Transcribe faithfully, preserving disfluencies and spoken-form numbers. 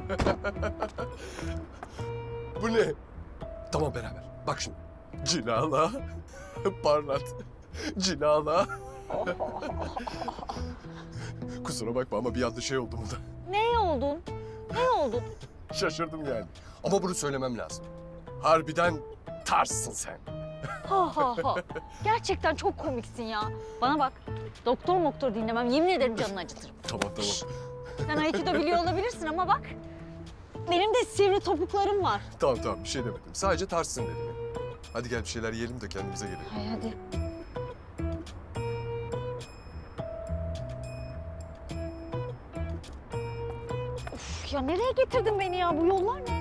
Bu ne? Tamam beraber. Bak şimdi. Cilala, parlat, cilala. Kusura bakma ama bir anda şey oldu burada. Ne oldun? Ne oldun? Şaşırdım yani. Ama bunu söylemem lazım. Harbiden tarzsın sen. Ha ha ha. Gerçekten çok komiksin ya. Bana bak. Doktor moktor dinlemem. Yemin ederim canını acıtırım. Tamam tamam. Sen Aikido biliyor olabilirsin ama bak. Benim de sivri topuklarım var. Tamam tamam bir şey demedim. Sadece tarzsın dedim. Hadi gel bir şeyler yiyelim de kendimize gelelim. Hay hadi. Of ya nereye getirdin beni ya? Bu yollar ne?